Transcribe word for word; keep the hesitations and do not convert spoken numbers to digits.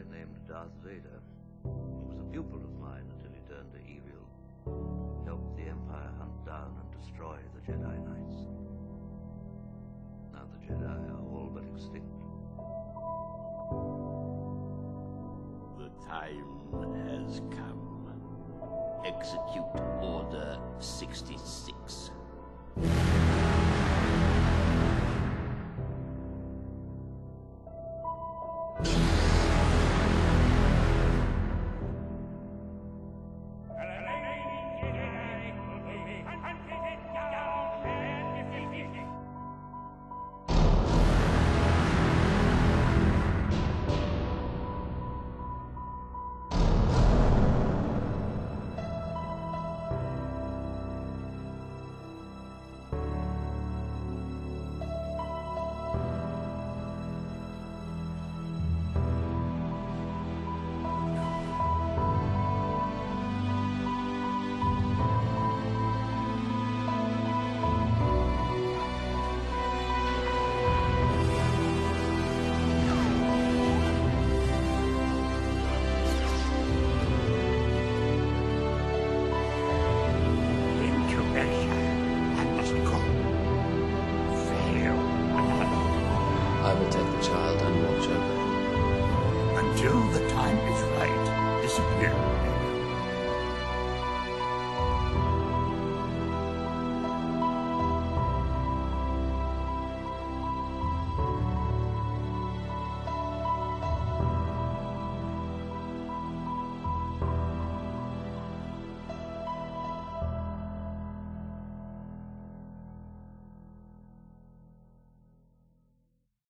Jedi named Darth Vader. He was a pupil of mine until he turned to evil. Helped the Empire hunt down and destroy the Jedi Knights. Now the Jedi are all but extinct. The time has come. Execute Order sixty-six. I will take the child and watch over him. Until the time is right, disappear.